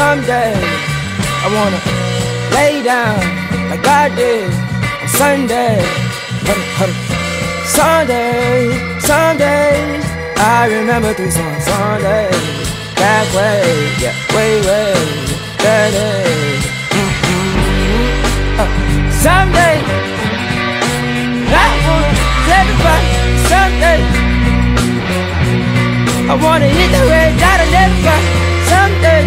someday I wanna lay down like I did on Sunday. Sunday, Sundays, I remember 3 songs. Sunday, that way, yeah, way, that day. Someday, I wanna tell everybody. Someday, I wanna hit the red dot and everybody. Someday,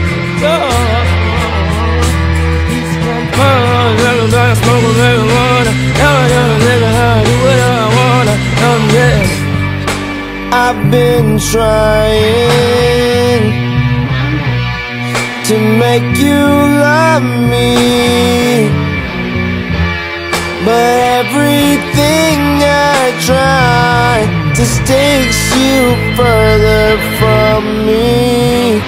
smoke marijuana, do what I wanna. I've been trying to make you love me, but everything I try just takes you further from me.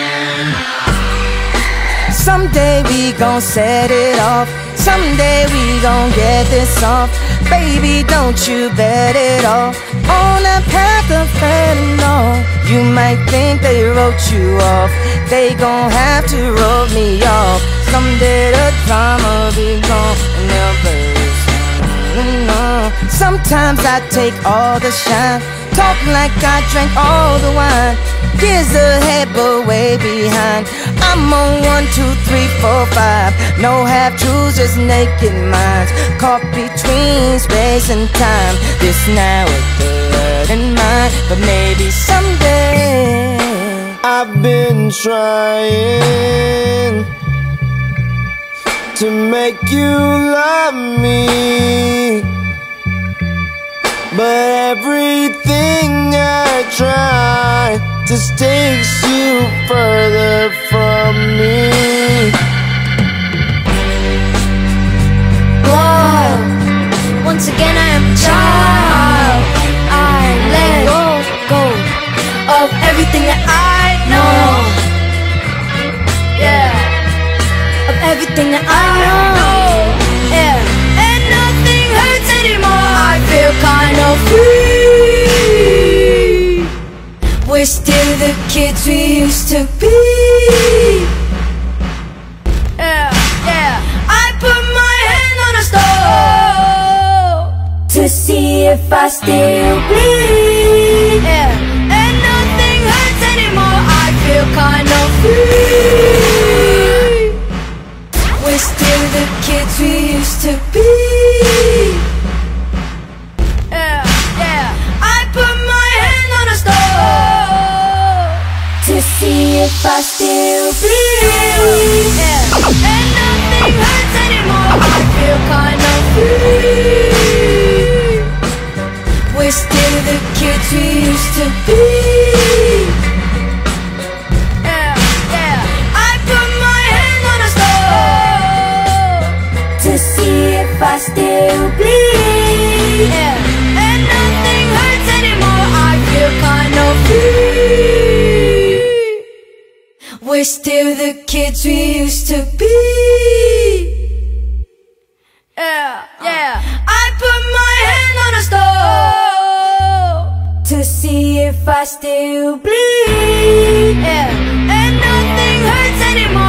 Someday we gon' set it off. Someday we gon' get this off. Baby, don't you bet it off on a path of fentanyl. You might think they wrote you off. They gon' have to wrote me off. Someday the drama be gone and they'll burst. Sometimes I take all the shine, talk like I drank all the wine. Years ahead but way behind. I'm on 1, 2, 3, 4, 5. No half-truths, just naked minds, caught between space and time. This now is good in mind, but maybe someday. I've been trying to make you love me, but everything I try just takes you further from me. Whoa, once again I am a child. I let go of everything that I know. Yeah, of everything that I know. Yeah, and nothing hurts anymore. I feel kind of free. We're still the kids we used to be. Yeah, yeah. I put my hand on a stove to see if I still bleed. Yeah, and nothing hurts anymore. I feel kind of free. We're still the kids we used to be. Yeah, yeah. I put my hand on a stove to see if I still bleed. Yeah, and nothing hurts anymore. I feel kind of free. We're still the kids we used to be. Yeah, yeah. I put my hand on a stove to see if I still bleed. Yeah, and nothing hurts anymore. I feel kind of free. We're still the kids we used to be. Yeah, yeah. I put my hand on a stove to see if I still bleed. Yeah, and nothing hurts anymore.